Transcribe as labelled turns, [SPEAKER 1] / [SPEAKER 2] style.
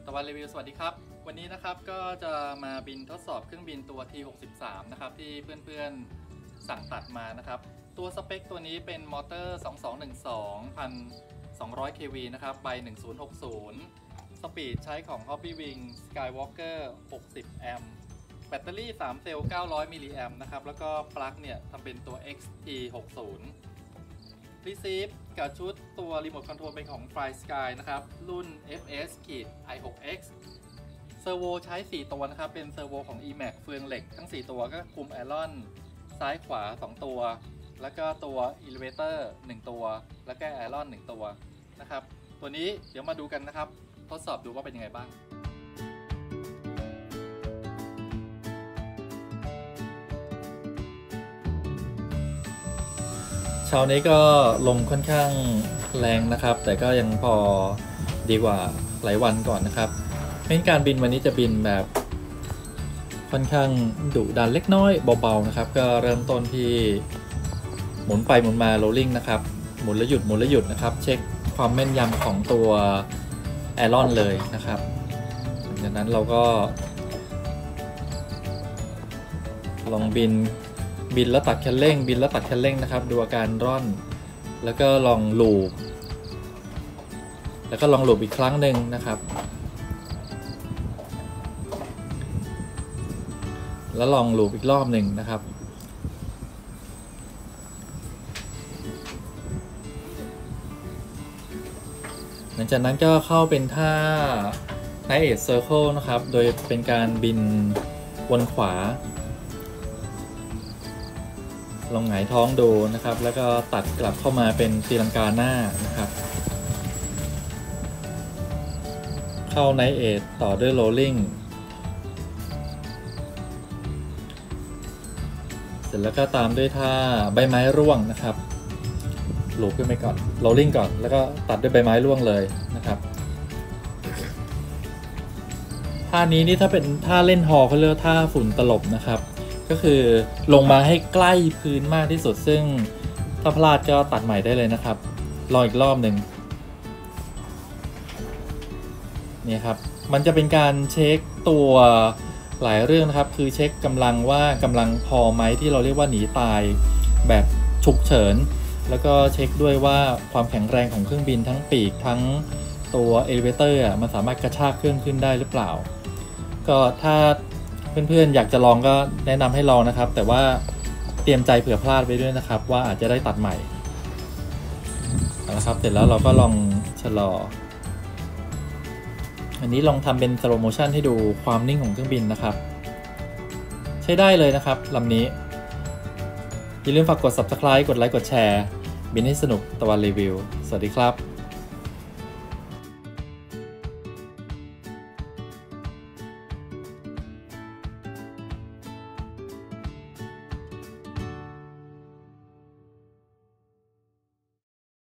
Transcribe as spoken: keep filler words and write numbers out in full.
[SPEAKER 1] ตะวันรีวิวสวัสดีครับวันนี้นะครับก็จะมาบินทดสอบเครื่องบินตัว ที หกสิบสาม นะครับที่เพื่อนๆสั่งตัดมานะครับตัวสเปคตัวนี้เป็นมอเตอร์ สองสองหนึ่งสอง หนึ่งพันสองร้อย เค วี นะครับใบ หนึ่งศูนย์หกศูนย์ สปีดใช้ของ Hobbywing Skywalker หกสิบ แอมป์แบตเตอรี่สามเซลล์ เก้าร้อย มิลลิแอมป์นะครับแล้วก็ปลั๊กเนี่ยทำเป็นตัว เอ็กซ์ ที หกสิบReceive กับชุดตัวรีโมทคอนโทรลเป็นของ Fly Sky นะครับรุ่น เอฟ เอส ไอ หก เอ็กซ์ เซอร์โวใช้สี่ตัวนะครับเป็นเซอร์โวของ อี แม็ก เฟืองเหล็กทั้งสี่ตัวก็คุมไอรอนซ้ายขวาสองตัวแล้วก็ตัว Elevator หนึ่งตัวแล้วก็ไอรอนหนึ่งตัวนะครับตัวนี้เดี๋ยวมาดูกันนะครับทดสอบดูว่าเป็นยังไงบ้างเช้านี้ก็ลมค่อนข้างแรงนะครับแต่ก็ยังพอดีกว่าหลายวันก่อนนะครับเพราะการบินวันนี้จะบินแบบค่อนข้างดุดันเล็กน้อยเบาๆนะครับก็เริ่มต้นที่หมุนไปหมุนมาโรลลิ่งนะครับหมุนแล้วหยุดหมุนแล้วหยุดนะครับเช็คความแม่นยำของตัวไอรอนเลยนะครับจากนั้นเราก็ลองบินบินแล้วตัดคันเร่งบินแล้วตัดคันเร่งนะครับดูอาการร่อนแล้วก็ลองลูปแล้วก็ลองลูปอีกครั้งหนึ่งนะครับแล้วลองลูปอีกรอบหนึ่งนะครับหลังจากนั้นก็เข้าเป็นท่า Night Edge Circle นะครับโดยเป็นการบินวนขวาลองหงายท้องดูนะครับแล้วก็ตัดกลับเข้ามาเป็นตีลังกาหน้านะครับเข้า Night Edge ต่อด้วย Rolling เสร็จแล้วก็ตามด้วยท่าใบไม้ร่วงนะครับหลูบขึ้นไปก่อน Rolling ก่อนแล้วก็ตัดด้วยใบไม้ร่วงเลยนะครับท่านี้นี่ถ้าเป็นท่าเล่นฮอเขาเรียกท่าฝุ่นตลบนะครับก็คือลงมาให้ใกล้พื้นมากที่สุดซึ่งถ้าพลาดก็ตัดใหม่ได้เลยนะครับลองอีกรอบหนึ่งนี่ครับมันจะเป็นการเช็คตัวหลายเรื่องนะครับคือเช็คกำลังว่ากำลังพอไหมที่เราเรียกว่าหนีตายแบบฉุกเฉินแล้วก็เช็คด้วยว่าความแข็งแรงของเครื่องบินทั้งปีกทั้งตัวเอลิเวเตอร์มันสามารถกระชากเครื่องขึ้นได้หรือเปล่าก็ถ้าเพื่อนๆอยากจะลองก็แนะนำให้ลองนะครับแต่ว่าเตรียมใจเผื่อพลาดไปด้วยนะครับว่าอาจจะได้ตัดใหม่นะครับเสร็จแล้วเราก็ลองชะลออันนี้ลองทำเป็นสโลว์โมชั่นให้ดูความนิ่งของเครื่องบินนะครับใช้ได้เลยนะครับลำนี้อย่าลืมฝากกด ซับสไครบ์ กดไลค์กดแชร์บินให้สนุกตะวันรีวิวสวัสดีครับ